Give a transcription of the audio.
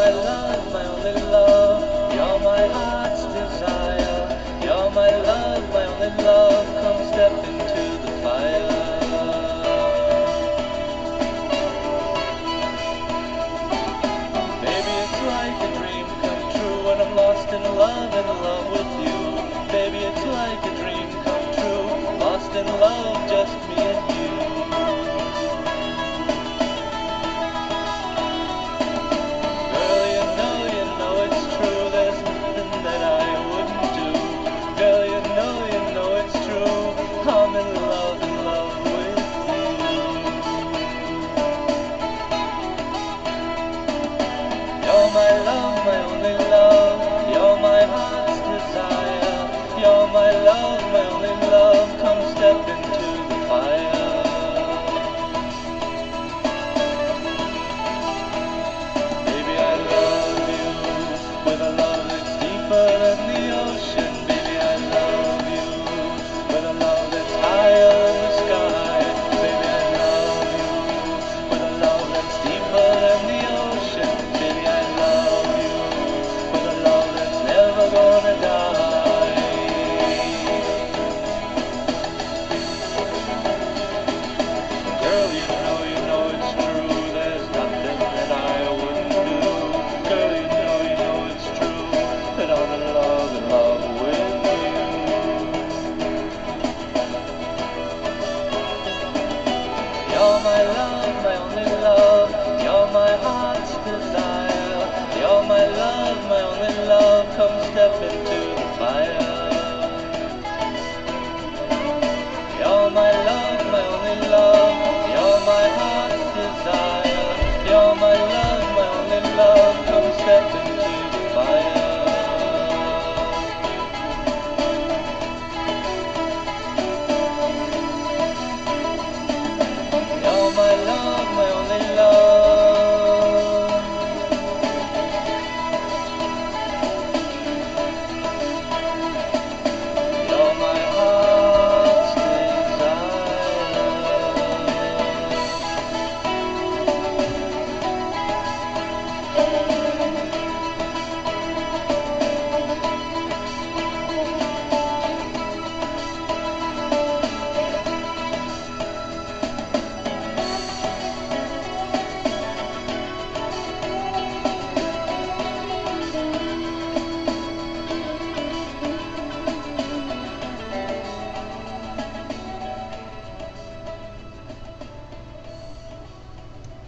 my love, my only love. You're my heart's desire. You're my love, my only love. Come step into the fire. Baby, it's like a dream come true when I'm lost in love with you. Baby, it's like a dream come true, lost in love, just me and you. Girl, you know it's true, there's nothing that I wouldn't do. Girl, you know it's true, I'm in love with you. You're my love, my only love. You're my heart's desire. You're my love, my only love. Come step into the fire. Baby, I love you with a love that's deeper than the ocean. Baby, I love you with a love that's higher than the sky. Baby, I love you with a love that's deeper than the ocean. Baby, I love you with a love that's never gonna die. Girl, you know it's true, there's nothing that I wouldn't do. Girl, you know it's true, that I'm in love with you. You're my love, my only love. You're my heart's desire. You're my love, my only love. Come step into the fire.